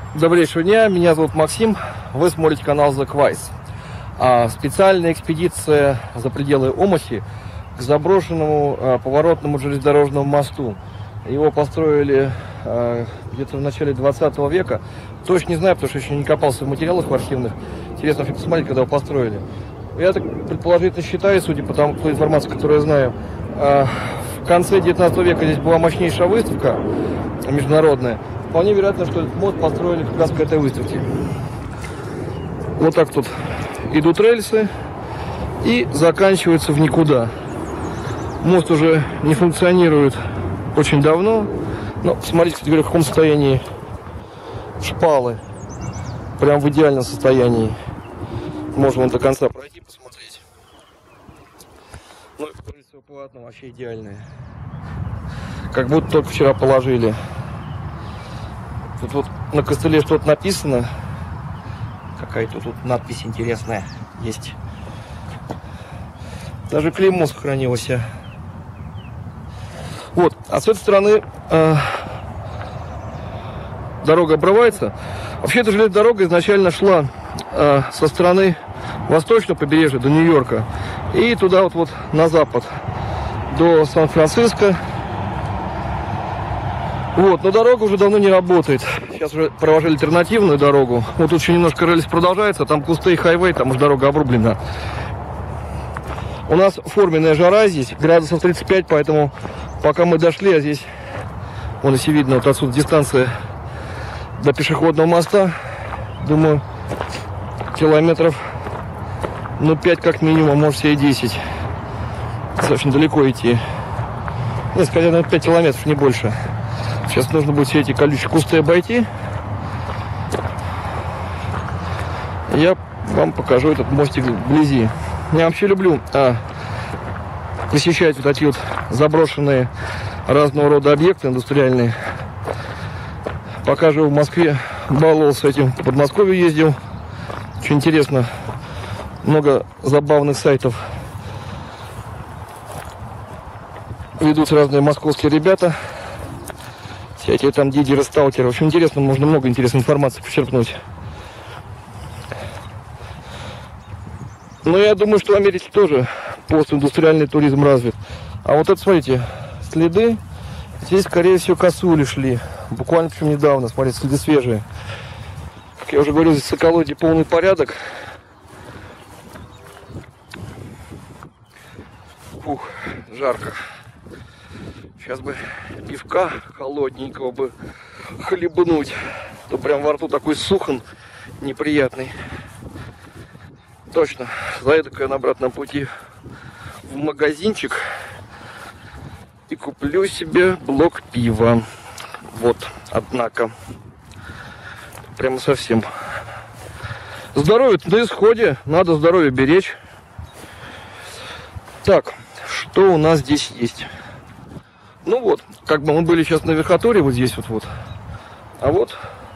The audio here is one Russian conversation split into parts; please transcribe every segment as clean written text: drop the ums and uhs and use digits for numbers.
Добрейшего дня, меня зовут Максим, вы смотрите канал The Quays. Специальная экспедиция за пределы Омути к заброшенному поворотному железнодорожному мосту. Его построили где-то в начале 20 века. Точно не знаю, потому что еще не копался в материалах архивных. Интересно посмотреть, когда его построили. Я так предположительно считаю, судя по той информации, которую я знаю, в конце 19 века здесь была мощнейшая выставка международная. Вполне вероятно, что этот мост построили как раз к этой выставке. Вот так тут идут рельсы и заканчиваются в никуда. Мост уже не функционирует очень давно. Но посмотрите, кстати говоря, в каком состоянии шпалы. Прям в идеальном состоянии. Можно вон до конца пройти, посмотреть. Ну и рельсовое полотно вообще идеальное. Как будто только вчера положили. Тут вот на костыле что-то написано. Какая-то тут надпись интересная есть. Даже клеймо сохранилось. Вот, а с этой стороны дорога обрывается. Вообще эта железная дорога изначально шла со стороны восточного побережья до Нью-Йорка и туда вот на запад до Сан-Франциско. Вот, но дорога уже давно не работает. Сейчас уже проложили альтернативную дорогу. Вот тут еще немножко рельс продолжается, там кусты и хайвей, там уже дорога обрублена. У нас форменная жара здесь, градусов 35, поэтому пока мы дошли, а здесь, вон если видно, вот отсюда дистанция до пешеходного моста, думаю, километров, 5 как минимум, может и 10. Достаточно далеко идти. Нет, скорее, наверное, 5 километров, не больше. Сейчас нужно будет все эти колючие кусты обойти. Я вам покажу этот мостик вблизи. Я вообще люблю посещать вот эти вот заброшенные разного рода объекты индустриальные. Пока живу в Москве, баловался этим, по Подмосковью ездил. Очень интересно. Много забавных сайтов. Ведут разные московские ребята. Всякие там дидеры, сталкеры. В общем, интересно, можно много интересной информации почерпнуть. Но я думаю, что в Америке тоже постиндустриальный туризм развит. А вот это, смотрите, следы. Здесь, скорее всего, косули шли. Буквально причем недавно. Смотрите, следы свежие. Как я уже говорил, здесь с экологией полный порядок. Фух, жарко. Сейчас бы пивка холодненького бы хлебнуть. То прям во рту такой сухан неприятный. Точно. Заеду-ка я на обратном пути в магазинчик и куплю себе блок пива. Вот, однако. Прямо совсем. Здоровье на исходе. Надо здоровье беречь. Так, что у нас здесь есть? Ну вот, как бы мы были сейчас на верхотуре, вот здесь вот. А вот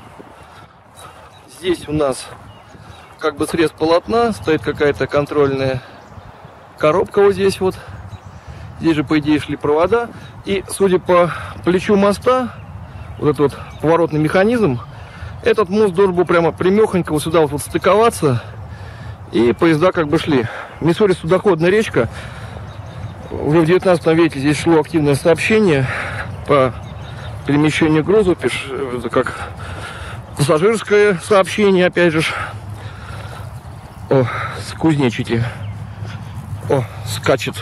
здесь у нас как бы срез полотна, стоит какая-то контрольная коробка вот здесь вот. Здесь же, по идее, шли провода. И, судя по плечу моста, вот этот вот поворотный механизм, этот мост должен был прямо примехонько вот сюда вот стыковаться. И поезда как бы шли. Миссури судоходная речка. Уже в 19 веке здесь шло активное сообщение по перемещению груза, как пассажирское сообщение, опять же. О, кузнечики. О, скачет,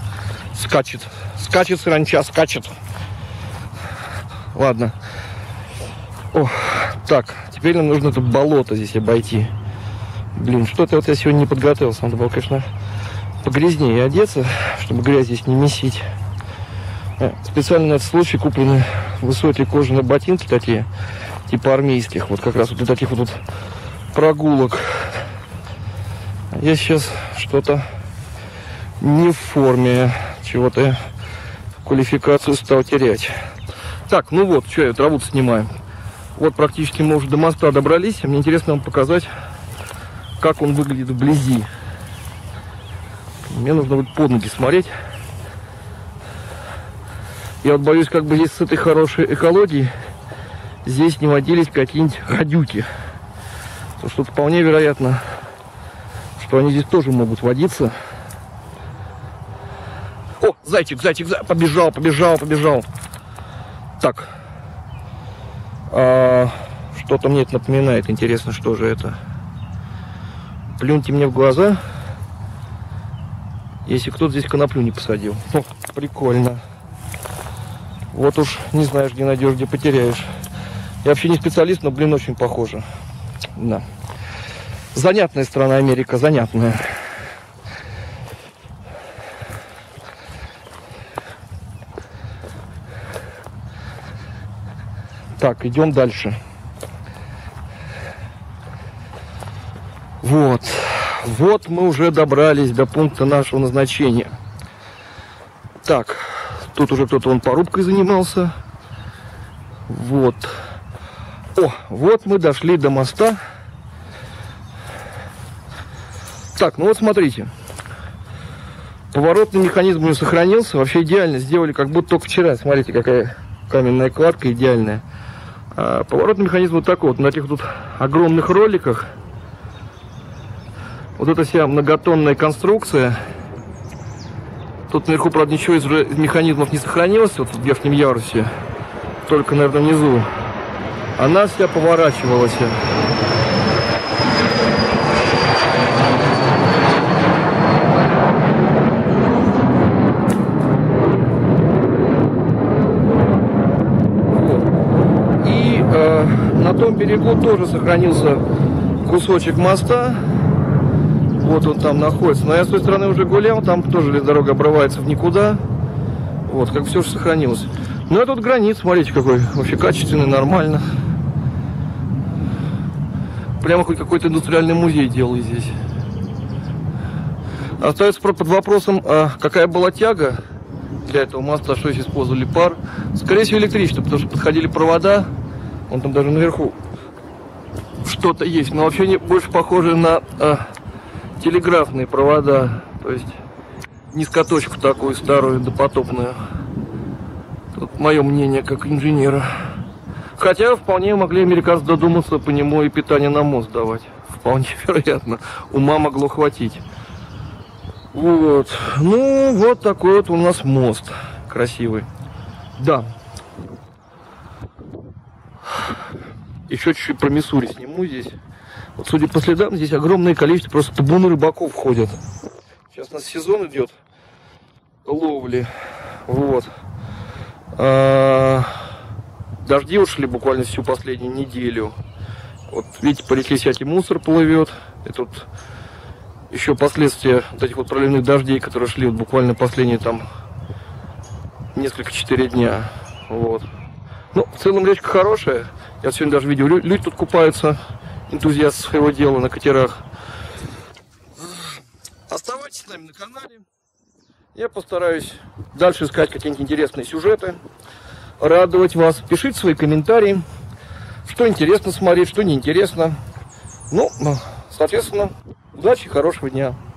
саранча, скачет. Ладно. О, так, теперь нам нужно это болото здесь обойти. Блин, что-то вот я сегодня не подготовился. Надо было, конечно, погрязнее одеться, чтобы грязь здесь не месить. Специально на этот случай куплены высокие кожаные ботинки такие, типа армейских. Вот как раз вот для таких вот прогулок. Я сейчас что-то не в форме. Чего-то квалификацию стал терять. Так, ну вот, что я траву снимаю. Вот практически мы уже до моста добрались. Мне интересно вам показать, как он выглядит вблизи. Мне нужно будет под ноги смотреть. Я вот боюсь, как бы здесь с этой хорошей экологией здесь не водились какие-нибудь гадюки. Потому что вполне вероятно, что они здесь тоже могут водиться. О, зайчик, зайчик, побежал. Так. Что-то мне это напоминает. Интересно, что же это? Плюньте мне в глаза, если кто-то здесь коноплю не посадил. О, прикольно. Вот уж не знаешь, где найдешь, где потеряешь. Я вообще не специалист, но, блин, очень похоже. Да. Занятная страна Америка, занятная. Так, идем дальше. Вот мы уже добрались до пункта нашего назначения. Так, тут уже кто-то вон порубкой занимался. Вот. О, вот мы дошли до моста. Так, ну вот смотрите. Поворотный механизм не сохранился. Вообще идеально сделали, как будто только вчера. Смотрите, какая каменная кладка идеальная. Поворотный механизм вот такой вот. На этих тут огромных роликах. Вот эта вся многотонная конструкция. Тут наверху, правда, ничего из механизмов не сохранилось. Вот в верхнем ярусе. Только, наверное, внизу. Она вся поворачивалась. И на том берегу тоже сохранился кусочек моста. Вот он там находится. Но я с той стороны уже гулял, там тоже дорога обрывается в никуда. Вот, как все же сохранилось. Ну, а тут гранит, смотрите, какой вообще качественный, нормально. Прямо хоть какой-то индустриальный музей делали здесь. Остается под вопросом, какая была тяга для этого моста, что здесь использовали пар. Скорее всего, электричество, потому что подходили провода. Вон там даже наверху что-то есть. Но вообще не больше похоже на телеграфные провода. То есть низкоточку такую старую, допотопную. Тут мое мнение как инженера. Хотя вполне могли американцы додуматься по нему и питание на мост давать. Вполне вероятно. Ума могло хватить. Вот. Ну, вот такой вот у нас мост. Красивый. Да. Еще чуть-чуть про Миссури сниму здесь. Вот, судя по следам, здесь огромное количество, просто табуны рыбаков ходят. Сейчас у нас сезон идет ловли. Вот. Дожди ушли буквально всю последнюю неделю. Вот видите, по реке всякий мусор плывет. И тут еще последствия вот этих вот проливных дождей, которые шли вот буквально последние там несколько 4 дня. Вот. Ну, в целом речка хорошая. Я сегодня даже видел, люди тут купаются, энтузиасты своего дела на катерах. Оставайтесь с нами на канале. Я постараюсь дальше искать какие-нибудь интересные сюжеты, радовать вас. Пишите свои комментарии, что интересно смотреть, что неинтересно. Ну, соответственно, удачи и хорошего дня.